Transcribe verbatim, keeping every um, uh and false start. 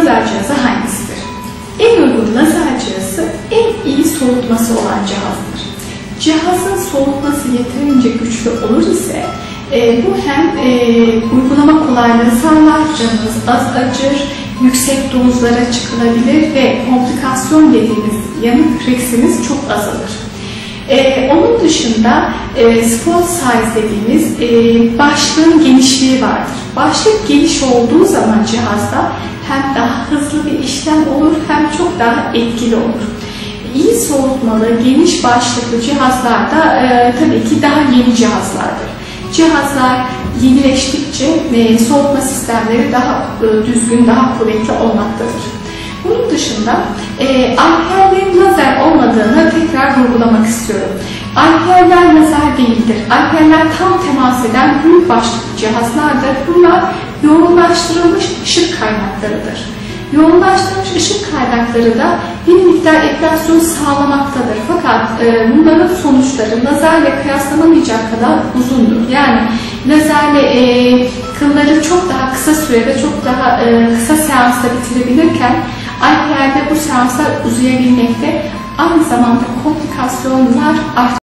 lazer cihazı hangisidir? En uygun lazer cihazı en iyi soğutması olan cihazdır. Cihazın soğutması yeterince güçlü olur ise e, bu hem e, uygulama kolaylığı sağlar, canınız az acır, yüksek dozlara çıkılabilir ve komplikasyon dediğimiz yanık riskiniz çok azalır. Ee, onun dışında e, spot size dediğimiz e, başlığın genişliği vardır. Başlık geniş olduğu zaman cihazda hem daha hızlı bir işlem olur hem çok daha etkili olur. İyi soğutmalı, geniş başlıklı cihazlar da e, tabii ki daha yeni cihazlardır. Cihazlar yenileştikçe e, soğutma sistemleri daha e, düzgün, daha kuvvetli olmaktadır. Bunun dışında e, amperlerin lazer olmadığını tekrar vurgulamak istiyorum. Amperler lazer değildir. Amperler tam temas eden büyük başlıklı cihazlardır. Bunlar yoğunlaştırılmış ışık kaynaklarıdır. Yoğunlaştırılmış ışık kaynakları da bir miktar enflasyon sağlamaktadır. Fakat e, bunların sonuçları lazerle kıyaslanamayacak kadar uzundur. Yani lazerle e, kılları çok daha kısa sürede, çok daha e, kısa seansta bitirebilirken amperlerde bu seanslar uzayabilmekte, aynı zamanda komplikasyonlar artıyor.